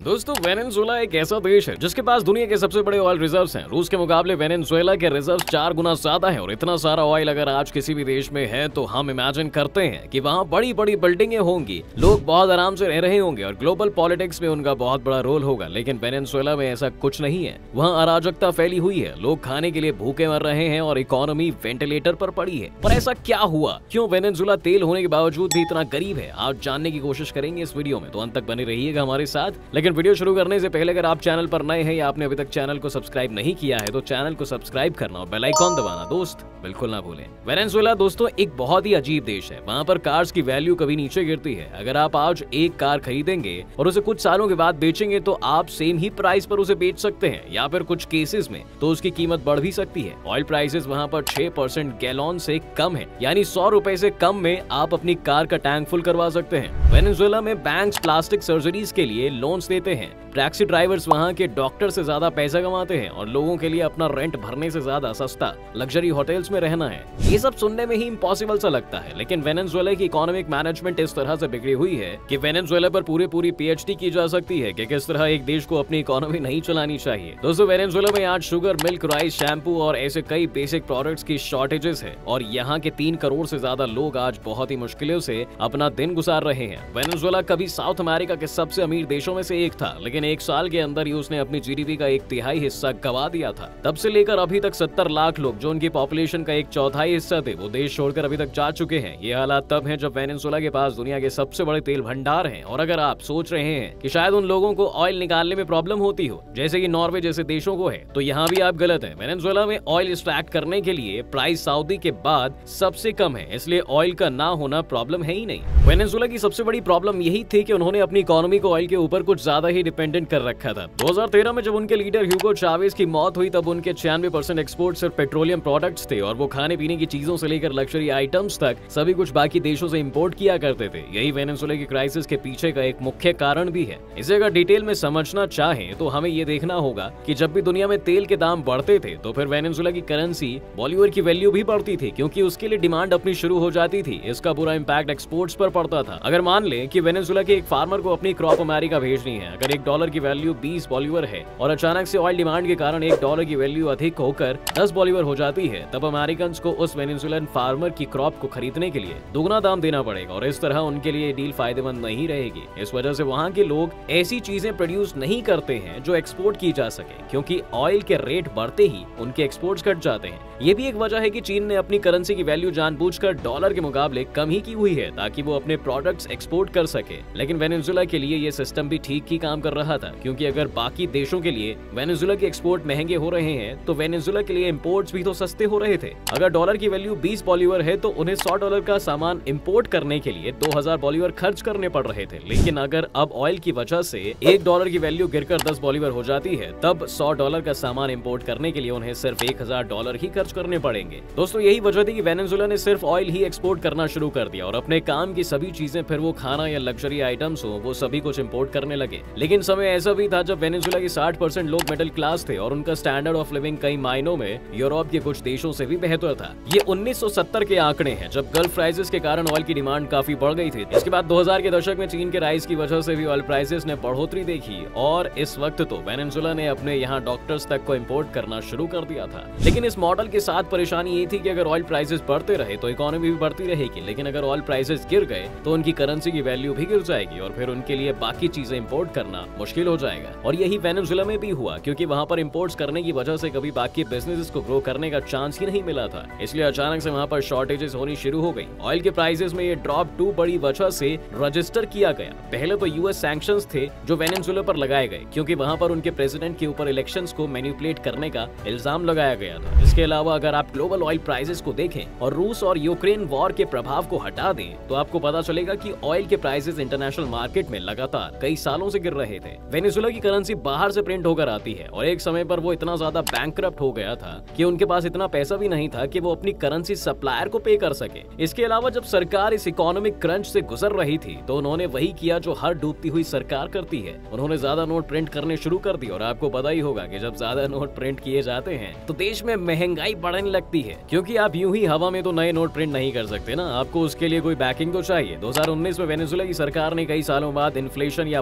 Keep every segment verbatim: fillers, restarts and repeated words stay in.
दोस्तों वेनेजुएला एक ऐसा देश है जिसके पास दुनिया के सबसे बड़े ऑयल रिजर्व्स हैं। रूस के मुकाबले वेनेजुएला के रिजर्व्स चार गुना ज्यादा है और इतना सारा ऑयल अगर आज किसी भी देश में है तो हम इमेजिन करते हैं कि वहाँ बड़ी बड़ी बिल्डिंगें होंगी, लोग बहुत आराम से रह रहे होंगे और ग्लोबल पॉलिटिक्स में उनका बहुत बड़ा रोल होगा। लेकिन वेनेजुएला में ऐसा कुछ नहीं है। वहाँ अराजकता फैली हुई है, लोग खाने के लिए भूखे मर रहे हैं और इकोनॉमी वेंटिलेटर पर पड़ी है। पर ऐसा क्या हुआ, क्यों वेनेजुएला तेल होने के बावजूद भी इतना गरीब है, आज जानने की कोशिश करेंगे इस वीडियो में, तो अंत तक बने रहिएगा हमारे साथ। लेकिन वीडियो शुरू करने से पहले अगर आप चैनल पर नए हैं या आपने अभी तक चैनल को सब्सक्राइब नहीं किया है तो चैनल को सब्सक्राइब करना और बेल आइकॉन दबाना दोस्त बिल्कुल ना भूलें। वेनेजुएला दोस्तों एक बहुत ही अजीब देश है। वहाँ पर कार्स की वैल्यू कभी नीचे गिरती है। अगर आप आज एक कार खरीदेंगे और उसे कुछ सालों के बाद बेचेंगे तो आप सेम ही प्राइस पर उसे बेच सकते हैं, या फिर कुछ केसेस में तो उसकी कीमत बढ़ भी सकती है। ऑयल प्राइसेस वहाँ पर छह परसेंट गैलन से कम है, यानी सौ रुपए से कम में आप अपनी कार का टैंक फुल करवा सकते हैं। वेनेजुएला में बैंक प्लास्टिक सर्जरीज के लिए लोन्स देते हैं। टैक्सी ड्राइवर्स वहाँ के डॉक्टर से ज्यादा पैसा कमाते हैं और लोगों के लिए अपना रेंट भरने से ज्यादा सस्ता लग्जरी होटल्स में रहना है। ये सब सुनने में ही इम्पॉसिबल सा लगता है, लेकिन वेनेजुएला की इकोनॉमिक मैनेजमेंट इस तरह से बिगड़ी हुई है कि वेनेजुएला पर पूरी पूरी पीएचडी की जा सकती है कि किस तरह एक देश को अपनी इकोनॉमी नहीं चलानी चाहिए। दोस्तों वेनेजुएला में आज शुगर, मिल्क, राइस, शैम्पू और ऐसे कई बेसिक प्रोडक्ट्स की शॉर्टेजेस है और यहाँ के तीन करोड़ से ज्यादा लोग आज बहुत ही मुश्किलों से अपना दिन गुजार रहे हैं। वेनेजुएला कभी साउथ अमेरिका के सबसे अमीर देशों में से एक था, लेकिन एक साल के अंदर ही उसने अपनी जीडीपी का एक तिहाई हिस्सा गवा दिया था। तब से लेकर अभी तक सत्तर लाख लोग, जो उनकी पॉपुलेशन का एक चौथाई हिस्सा थे, वो देश छोड़कर अभी तक जा चुके हैं। ये हालात तब हैं जब वेनेजुएला के पास दुनिया के सबसे बड़े तेल भंडार हैं। और अगर आप सोच रहे हैं कि शायद उन लोगों को ऑयल निकालने में प्रॉब्लम होती हो, जैसे कि नॉर्वे जैसे देशों को है, तो यहाँ भी आप गलत हैं। वेनेजुएला में ऑयल एक्सट्रैक्ट करने के लिए प्राइस सऊदी के बाद सबसे कम है, इसलिए ऑयल का ना होना प्रॉब्लम है ही नहीं। वेनेजुएला की सबसे बड़ी प्रॉब्लम यही थी कि उन्होंने अपनी इकोनॉमी को ऑयल के ऊपर कुछ ज्यादा ही डिपेंडेंट कर रखा था। दो हज़ार तेरह में जब उनके लीडर ह्यूगो चावेज की मौत हुई तब उनके छियानवे परसेंट एक्सपोर्ट सिर्फ पेट्रोलियम प्रोडक्ट्स थे और वो खाने पीने की चीजों से लेकर लग्जरी आइटम्स तक सभी कुछ बाकी देशों से इंपोर्ट किया करते थे। यही वेनेजुएला की क्राइसिस के पीछे का एक मुख्य कारण भी है। इसे अगर डिटेल में समझना चाहें तो हमें ये देखना होगा कि जब भी दुनिया में तेल के दाम बढ़ते थे तो फिर वेनेजुएला की करेंसी बॉलीवुड की वैल्यू भी बढ़ती थी, क्योंकि उसके लिए डिमांड अपनी शुरू हो जाती थी। इसका बुरा इम्पैक्ट एक्सपोर्ट्स पर पड़ता था। अगर मान ले कि वेनेजुएला के एक फार्मर को अपनी क्रॉप अमेरिका भेजनी है, अगर एक डॉलर की वैल्यू बीस बॉलीवर है और अचानक से ऑयल डिमांड के कारण एक डॉलर की वैल्यू अधिक होकर दस बॉलीवर हो जाती है, तब अमेरिकन को उस वेनेजुएलन फार्मर की क्रॉप को खरीदने के लिए दोगुना दाम देना पड़ेगा और इस तरह उनके लिए डील फायदेमंद नहीं रहेगी। इस वजह से वहाँ के लोग ऐसी चीजें प्रोड्यूस नहीं करते हैं जो एक्सपोर्ट की जा सके, क्योंकि ऑयल के रेट बढ़ते ही उनके एक्सपोर्ट्स घट जाते हैं। ये भी एक वजह है कि चीन ने अपनी करेंसी की वैल्यू जानबूझकर डॉलर के मुकाबले कम ही की हुई है ताकि वो अपने प्रोडक्ट्स एक्सपोर्ट कर सके। लेकिन वेनेजुएला के लिए ये सिस्टम भी ठीक ही काम कर रहा था, क्योंकि अगर बाकी देशों के लिए वेनेजुएला के एक्सपोर्ट महंगे हो रहे हैं तो वेनेजुएला के लिए इंपोर्ट्स भी तो सस्ते हो रहे थे। अगर डॉलर की वैल्यू बीस बॉलीवर है तो उन्हें सौ डॉलर का सामान इंपोर्ट करने के लिए दो हज़ार बॉलीवर खर्च करने पड़ रहे थे। लेकिन अगर अब ऑयल की वजह से एक डॉलर की वैल्यू गिरकर दस बॉलीवर हो जाती है, तब सौ डॉलर का सामान इंपोर्ट करने के लिए उन्हें सिर्फ एक हजार डॉलर ही खर्च करने पड़ेंगे। दोस्तों यही वजह थी कि वेनेजुएला ने सिर्फ ऑयल ही एक्सपोर्ट करना शुरू कर दिया और अपने काम की सभी चीजें, फिर वो खाना या लग्जरी आइटम्स हो, वो सभी कुछ इंपोर्ट करने लगे। लेकिन समय ऐसा भी था जब वेनेजुएला के साठ परसेंट लोग मिडिल क्लास थे और उनका स्टैंडर्ड ऑफ लिविंग कई मायनों में यूरोप के कुछ देशों से भी बेहतर था। ये उन्नीस सौ सत्तर के आंकड़े हैं, जब गल्फ क्राइसिस के कारण ऑयल की डिमांड काफी बढ़ गई थी। इसके बाद दो हज़ार के दशक में चीन के राइस की वजह से भी ऑयल प्राइसेस ने बढ़ोतरी देखी और इस वक्त तो वेनेजुएला ने अपने यहाँ डॉक्टर्स तक को इंपोर्ट करना शुरू कर दिया था। लेकिन इस मॉडल के साथ परेशानी ये थी कि अगर ऑयल प्राइसेस बढ़ते रहे तो इकोनॉमी भी बढ़ती रहेगी, लेकिन अगर ऑयल प्राइसेस गिर गए तो उनकी करेंसी की वैल्यू भी गिर जाएगी और फिर उनके लिए बाकी चीजें इंपोर्ट करना मुश्किल हो जाएगा। और यही वेनेजुएला में भी हुआ, क्योंकि वहाँ पर इंपोर्ट्स करने की वजह से कभी बाकी बिजनेसेस को ग्रो करने का चांस ही नहीं मिला था, इसलिए अचानक से वहाँ पर शॉर्टेजेस होनी शुरू हो गई। ऑयल के प्राइसेस में ये ड्रॉप टू बड़ी वजह से रजिस्टर किया गया। पहले तो यूएस सैंक्शंस थे जो वेनेजुएला पर लगाए गए, क्योंकि वहाँ पर उनके प्रेसिडेंट के ऊपर इलेक्शंस को मैनिपुलेट करने का इल्जाम लगाया गया था। इसके अलावा अगर आप ग्लोबल ऑयल प्राइसेस को देखें और रूस और यूक्रेन वॉर के प्रभाव को हटा दें तो आपको पता चलेगा कि ऑयल के प्राइसेस इंटरनेशनल मार्केट में लगातार कई सालों से गिर रहे थे। वेनेजुएला की करेंसी बाहर से प्रिंट होकर आती है और एक समय पर वो इतना ज्यादा बैंकरप्ट हो गया था कि उनके पास इतना पैसा भी नहीं था कि वो अपनी करेंसी सप्लायर को पे कर सके। इसके अलावा जब सरकार इस इकोनॉमिक क्रंच से गुजर रही थी तो उन्होंने वही किया जो हर डूबती हुई सरकार करती है, उन्होंने ज्यादा नोट प्रिंट करने शुरू कर दिए। और आपको पता ही होगा कि जब ज्यादा नोट प्रिंट किए जाते हैं तो देश में महंगाई बढ़ने लगती है, क्योंकि आप यूं ही हवा में तो नए नोट प्रिंट नहीं कर सकते ना, आपको उसके लिए कोई बैकिंग तो चाहिए। दो हज़ार उन्नीस में वेनेजुएला की सरकार ने कई सालों बाद इन्फ्लेशन या महंगाई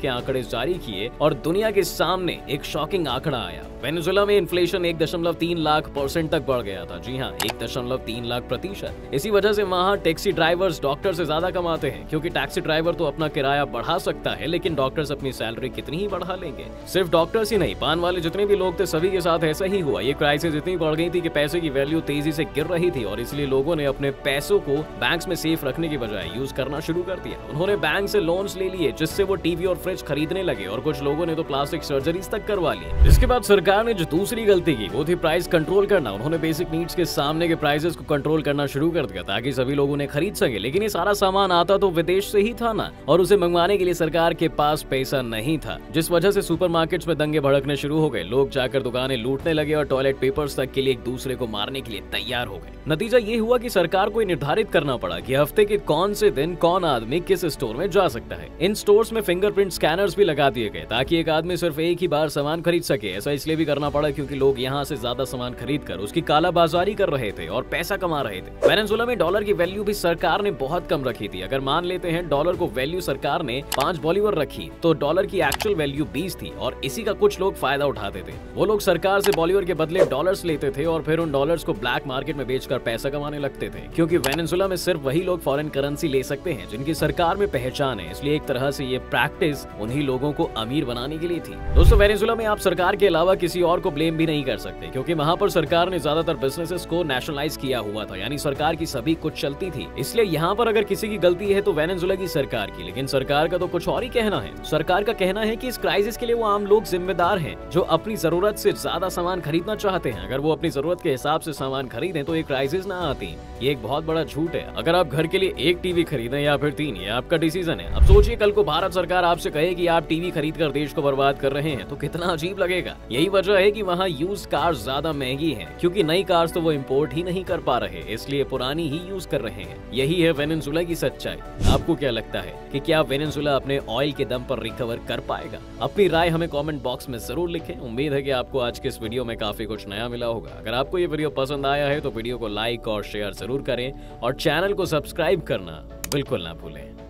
के आंकड़े जारी किए और दुनिया के सामने एक शॉकिंग आंकड़ा आया। वेनेजुएला में इन्फ्लेशन एक दशमलव तीन लाख परसेंट तक बढ़ गया था। जी हाँ, एक दशमलव तीन लाख प्रतिशत। इसी वजह से वहाँ टैक्सी ड्राइवर्स डॉक्टर से ज्यादा कमाते हैं, क्योंकि टैक्सी ड्राइवर तो अपना किराया बढ़ा सकता है, लेकिन डॉक्टर्स अपनी सैलरी कितनी ही बढ़ा लेंगे। सिर्फ डॉक्टर्स ही नहीं, पान वाले जितने भी लोग थे सभी के साथ ऐसा ही हुआ। ये क्राइसिस इतनी बढ़ गई थी कि पैसे की वैल्यू तेजी से गिर रही थी और इसलिए लोगों ने अपने पैसों को बैंक्स में सेफ रखने की बजाय यूज करना शुरू कर दिया। उन्होंने बैंक से लोन्स ले लिए, जिससे वो टीवी और फ्रिज खरीदने लगे और कुछ लोगों ने तो प्लास्टिक सर्जरीज तक करवा ली। इसके बाद सरकार ने जो दूसरी गलती की वो थी प्राइस कंट्रोल करना। उन्होंने बेसिक नीड्स के सामने के प्राइसेस को कंट्रोल करना शुरू कर दिया ताकि सभी लोग उन्हें खरीद सके। लेकिन ये सारा सामान आता तो विदेश से ही था ना, और उसे मंगवाने के लिए सरकार के पास पैसा नहीं था, जिस वजह से सुपरमार्केट्स में दंगे भड़कने शुरू हो गए। लोग जाकर दुकानें लूटने लगे और टॉयलेट पेपर्स तक के लिए एक दूसरे को मारने के लिए तैयार हो गए। नतीजा ये हुआ कि सरकार को निर्धारित करना पड़ा कि हफ्ते के कौन से दिन कौन आदमी किस स्टोर में जा सकता है। इन स्टोर्स में फिंगरप्रिंट स्कैनर्स भी लगा दिए गए ताकि एक आदमी सिर्फ एक ही बार सामान खरीद सके। ऐसा इसलिए भी करना पड़ा क्योंकि लोग यहाँ से ज्यादा सामान खरीद कर उसकी कालाबाजारी कर रहे थे और पैसा कमा रहे थे। वेनेजुएला में डॉलर की वैल्यू भी सरकार ने बहुत कम रखी थी। अगर मान लेते हैं डॉलर को वैल्यू सरकार ने पांच बॉलीवर रखी, तो डॉलर की एक्चुअल वैल्यू बीस थी और इसी का कुछ लोग फायदा उठाते थे। वो लोग सरकार से बॉलीवर के बदले डॉलर्स लेते थे और फिर उन डॉलर्स को ब्लैक मार्केट में बेचकर पैसा कमाने लगते थे, क्योंकि वेनेजुएला में सिर्फ वही लोग फॉरेन करेंसी ले सकते हैं जिनकी सरकार में पहचान है। इसलिए एक तरह से ये प्रैक्टिस उन्हीं लोगों को अमीर बनाने के लिए थी। दोस्तों, वेनेजुएला में आप सरकार के अलावा किसी और को ब्लेम भी नहीं कर सकते, क्योंकि वहाँ पर सरकार ने ज्यादातर बिजनेसेस को नेशनलाइज किया हुआ था, यानी सरकार की सभी कुछ चलती थी। इसलिए यहाँ पर अगर किसी की गलती है तो वेनेजुएला की सरकार की, लेकिन सरकार का तो कुछ और ही कहना है। सरकार का कहना है कि इस क्राइसिस के लिए वो आम लोग जिम्मेदार हैं जो अपनी जरूरत से ज्यादा सामान खरीदना चाहते हैं। अगर वो अपनी जरूरत के हिसाब से सामान खरीदें तो ये क्राइसिस ना आती। ये एक बहुत बड़ा झूठ है। अगर आप घर के लिए एक टीवी खरीदें या फिर तीन, ये आपका डिसीजन है। अब सोचिए कल को भारत सरकार आपसे कहे कि आप टीवी खरीद कर देश को बर्बाद कर रहे हैं, तो कितना अजीब लगेगा। यही वजह है कि वहाँ यूज कार्स ज्यादा महंगी हैं, क्योंकि नई कार्स तो वो इम्पोर्ट ही नहीं कर पा रहे, इसलिए पुरानी ही यूज कर रहे हैं। यही है वेनेजुएला की सच्चाई। आपको क्या लगता है कि क्या वेनेजुएला अपने ऑयल के दम पर रिकवर कर पाएगा? अपनी राय हमें कमेंट बॉक्स में जरूर लिखें। उम्मीद है कि आपको आज के इस वीडियो में काफी कुछ नया मिला होगा। अगर आपको ये वीडियो पसंद आया है तो वीडियो को लाइक और शेयर जरूर करें और चैनल को सब्सक्राइब करना बिल्कुल ना भूलें।